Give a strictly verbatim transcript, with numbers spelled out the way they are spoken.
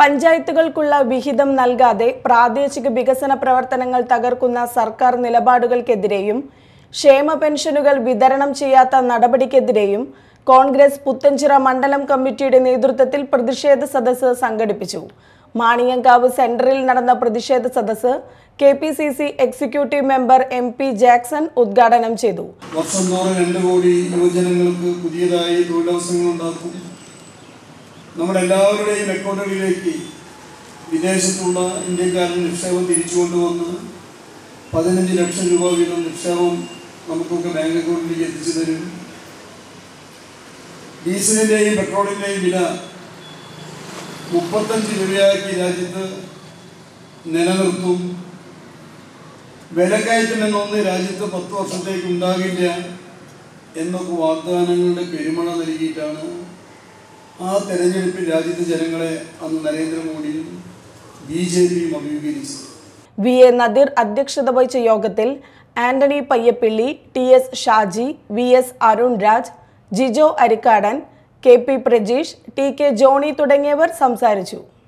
പഞ്ചായത്തുകൾക്കുള്ള വിഹിതം നൽകാതെ പ്രാദേശിക വികസന പ്രവർത്തനങ്ങൾ തകർക്കുന്ന സർക്കാർ നിലപാടുകൾക്കെതിരെയും ക്ഷേമ പെൻഷനുകൾ വിതരണം ചെയ്യാത്ത നടപടിക്കെതിരെയും കോൺഗ്രസ് പുത്തഞ്ചിറ മണ്ഡലം കമ്മിറ്റിയുടെ നേതൃത്വത്തിൽ പ്രതിഷേധ സദസ്സ് സംഘടിപ്പിച്ചു. മാണിയങ്കാവ് സെന്ററിൽ നടന്ന പ്രതിഷേധ സദസ്സ് K P C C executive member M P Jackson ഉദ്ഘാടനം ചെയ്തു. വർഷം തോറും രണ്ട് കോടി യുവജനങ്ങൾക്ക് പുതിയതായി തൊഴിലവസരങ്ങൾ ഉണ്ടാക്കും. നമ്മളെല്ലാവരുടെയും അക്കൗണ്ടുകളിലേക്ക് വിദേശത്തുള്ള ഇന്ത്യക്കാരുടെ നിക്ഷേപം തിരിച്ചു കൊണ്ടുവന്ന് പതിനഞ്ച് ലക്ഷം രൂപ വീതം നിക്ഷേപം നമുക്കൊക്കെ ബാങ്ക് അക്കൗണ്ടിലേക്ക് എത്തിച്ചു തരും. ഡീസലിൻ്റെയും പെട്രോളിൻ്റെയും വില മുപ്പത്തഞ്ച് രൂപയാക്കി രാജ്യത്ത് നിലനിർത്തും. വിലക്കയറ്റം എന്നൊന്ന് രാജ്യത്ത് പത്ത് വർഷത്തേക്ക് ഉണ്ടാകില്ല എന്നൊക്കെ വാഗ്ദാനങ്ങളുടെ പെരുമഴ നൽകിയിട്ടാണ് ആ തെരഞ്ഞെടുപ്പിൽ രാജ്യത്തെ ജനങ്ങളെ അന്ന് നരേന്ദ്രമോദിയും ബി ജെ പിയും അഭിമുഖീകരിച്ചത്. വി എ നദീർ അധ്യക്ഷത വഹിച്ച യോഗത്തിൽ Antony Payyappilly, T S Shaji, V S Arun Raj, Jijo Arikkadan, K P Prajeesh, T K Johny തുടങ്ങിയവർ സംസാരിച്ചു.